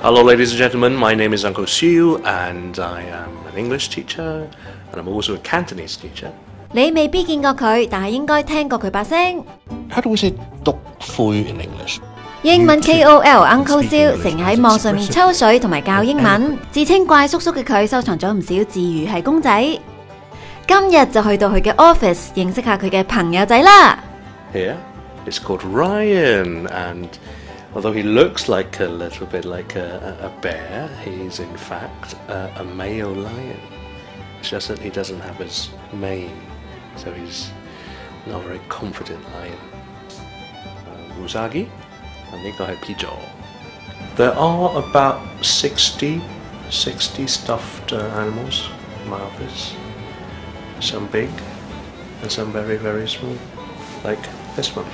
Hello, ladies and gentlemen. My name is Uncle Siu, and I am an English teacher, and I'm also a Cantonese teacher. 你未必見過佢，但係應該聽過佢把聲。 How do we say 篤灰 in English？ 英文 KOL Uncle Siu 成日喺網上面抽水同埋教英文，自稱怪叔叔嘅佢收藏咗唔少自如系公仔。今日就去到佢嘅 office 認識下佢嘅朋友仔啦。 Here, it's called Ryan, and although he looks like a little bit like a bear, he's in fact a male lion. It's just that he doesn't have his mane, so he's not a very confident lion. Usagi, and this guy is Pijo. There are about 60 stuffed animals in my office. Some big, and some very, very small, like this one.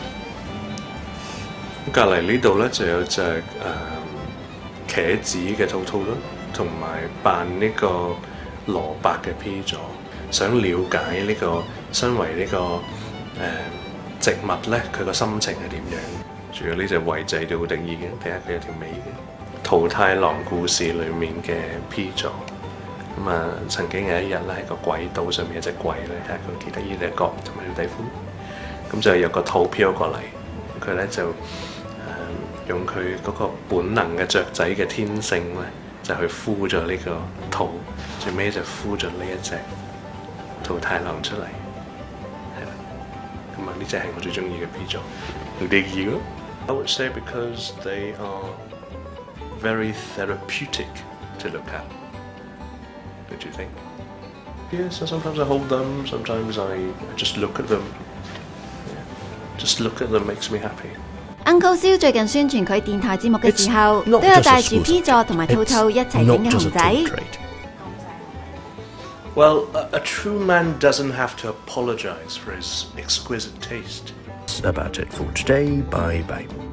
隔離呢度咧就有隻茄子嘅兔兔啦，同埋扮呢個蘿蔔嘅 P 咗，想了解呢個身為呢個植物咧，佢個心情係點樣？仲有呢隻胃仔都好得意嘅，睇下佢有條尾嘅。桃太郎故事裡面嘅 P 咗。咁啊，曾經有一日咧喺個鬼島上面有隻鬼咧，睇下佢幾得意隻角同埋條底褲，咁就有個兔飄過嚟，佢咧就用佢嗰個本能嘅雀仔嘅天性咧，就去孵咗呢個兔，最尾就孵咗呢一隻桃太郎出嚟，係啦。咁啊，呢隻係我最中意嘅 P 座，好得意咯。I would say because they are very therapeutic to look at. Don't you think? Yeah, so sometimes I hold them, sometimes I just look at them. Yeah. Just look at them makes me happy. Uncle Siu 最近宣傳佢電台節目嘅時候，都有帶住 P 座同埋兔兔一齊整嘅熊仔。 Well, a true man doesn't have to apologize for his exquisite taste. That's about it for today. Bye bye.